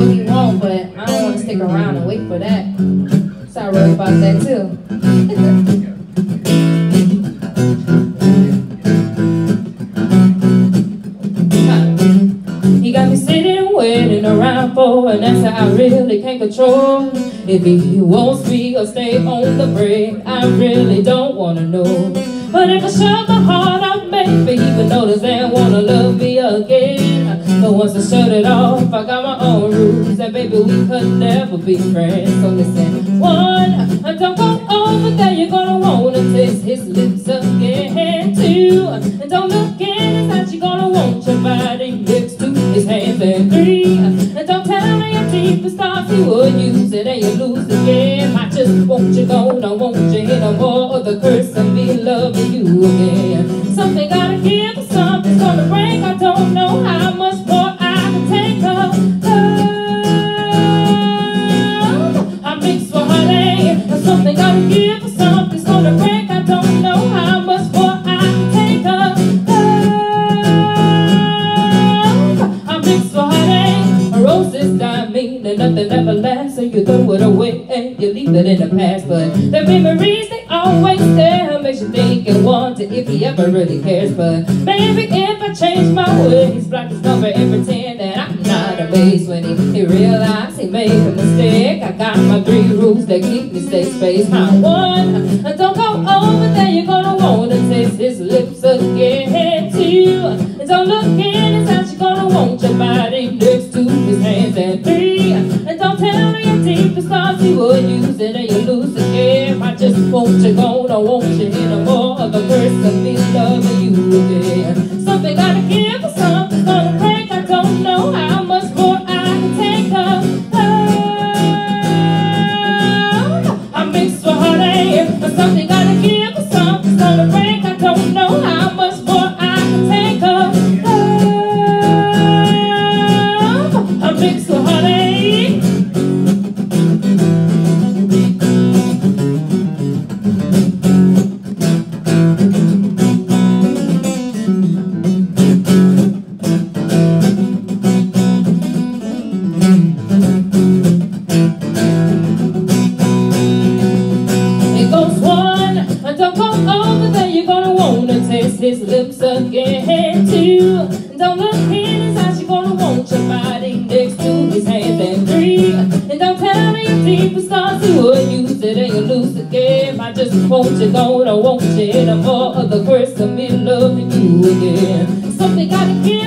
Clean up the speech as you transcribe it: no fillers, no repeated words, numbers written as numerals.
what he want, but I don't want to stick around and wait for that. So I wrote about that too. He got me sitting, waiting around for an answer I really can't control. If he wants me or stay on the break, I really don't want to know. But if I shut my heart up, maybe he would notice and wanna love me again. But once I shut it off, I got my own rules, and baby, we could never be friends. So listen, one, don't go over there, you're gonna wanna taste his lips again. Two, and don't look in his eyes, you're gonna want your body next to his hands. And three, and don't tell me your deepest thoughts, he would use it and you lose again. I just want you gone, I want you in no more. The curse of me loving you again. Something gotta give, something's gonna break. I don't know how much more I can take of love. I'm mixed for heartache. Something gotta give, something's gonna break. I don't know how much more I can take of love. I'm mixed for heartache. Roses die mean and nothing ever lasts, so you throw it away and you leave it in the past. But the memories, they always there, makes you think and wonder if he ever really cares. But maybe if I change my ways, block his number and pretend that I'm not amazed. When he realized he made a mistake, I got my 3 rules that keep me safe space. One, don't go over there, you're gonna wanna taste his lips again. Two, don't look in his eyes, you're gonna want your body next to his hands. And three, don't tell me your deepest thoughts, he would use it and you lose again. I just want you gone, I want you in no more. The curse of me loving you again. Something gotta give, something's gonna break. I don't know how much more I can take of love. I'm mixed for heartache. Something gotta give, something's gonna break. I don't know how much more I can take of love. I'm mixed for heartache. Don't go over there, you're gonna wanna taste his lips again. Two, don't look in his eyes, you're gonna want your body next to his hands. And three, and don't tell me your deepest thoughts, he would use it and you lose the game. I just want you gone, I want you no more. The curse of me loving you again. Something gotta give.